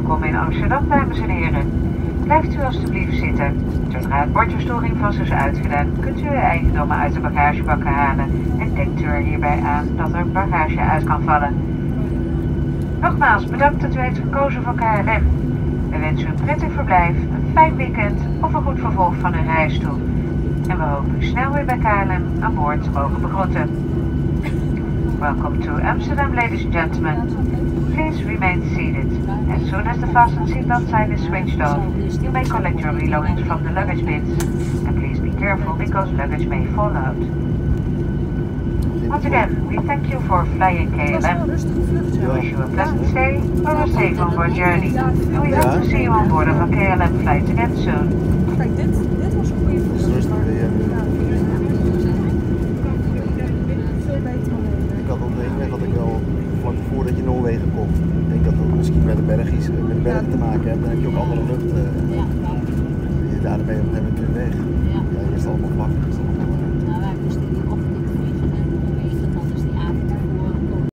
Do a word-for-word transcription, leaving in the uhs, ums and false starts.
welkom in Amsterdam, dames en heren. Blijft u alstublieft zitten. Zodra het bordje storingvast is uitgedaan, kunt u uw eigendommen uit de bagagebakken halen en denkt u er hierbij aan dat er bagage uit kan vallen. Nogmaals, bedankt dat u heeft gekozen voor K L M. We wensen u een prettig verblijf, een fijn weekend of een goed vervolg van uw reis toe. En we hopen u snel weer bij K L M aan boord te mogen begroeten. Welcome to Amsterdam, ladies and gentlemen. Please remain seated. As soon as the fasten seatbelt sign is switched off, you may collect your belongings from the luggage bins. And please be careful because luggage may fall out. Once again, we thank you for flying K L M. We wish you a pleasant stay or a safe onboard journey. And we hope to see you on board of a K L M flight again soon. Kijk, dit, dit was een goede vlucht. Ik had ontdekt dat ik wel vlak voordat je Noorwegen komt. Ik denk dat dat misschien met de bergjes, met de bergen te maken heeft. Dan heb je ook andere lucht. Uh, ja. Daarmee ben je op een gegeven moment weer weg. Ja, hier is het allemaal vlak.